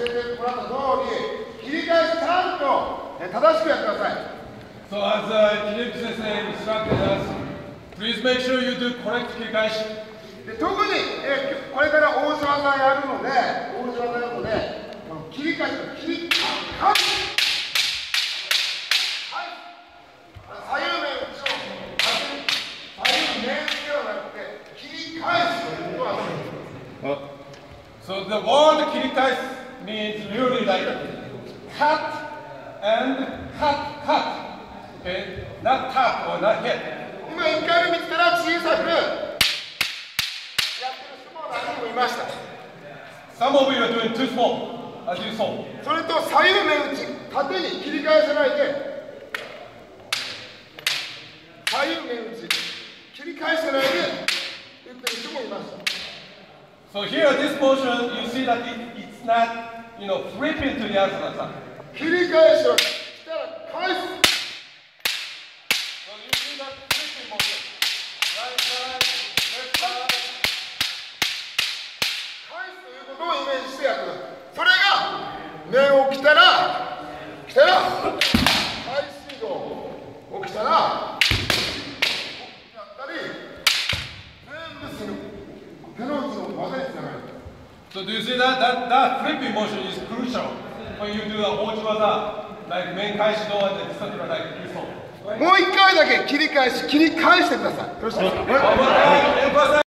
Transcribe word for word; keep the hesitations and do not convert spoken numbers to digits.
教えてもらった通り、切り返しちゃんと正しくやってください。 So as uh, Kilip Sensei instructed us, please make sure you do correct 切り返し。 で特に、えー、これから大内技やるので、大内技やるので、この切り返しの切り返し。左右面打ちを左右面付けをなくて切り返すということはそうです。 So the word 切り返す means really like cut and cut, cut. Okay? Not tap or not hit. 今いっかいめ見つけたら小さくやってる人も何人もいました。 Some of you are doing too small, as you saw. それと左右面打ち、縦に切り返さないで左右面打ち、切り返さないで打ってる人もいました。 So here, this motion, you see that it, it's not, you know, flipping to the other side. 切り返しをしたら返す。 So you see that flipping motion. Right side, left side. 返すということをイメージしてやってください。それが面を着たら、着たら、返し道を着たら、やったり、全部する。手の内の技につながる。 So do you see that? That, that flipping motion is crucial when you do a ochiwaza, like 面返し道 and et cetera, like you saw. もう一回だけ切り返し、切り返してください。よろしいですか？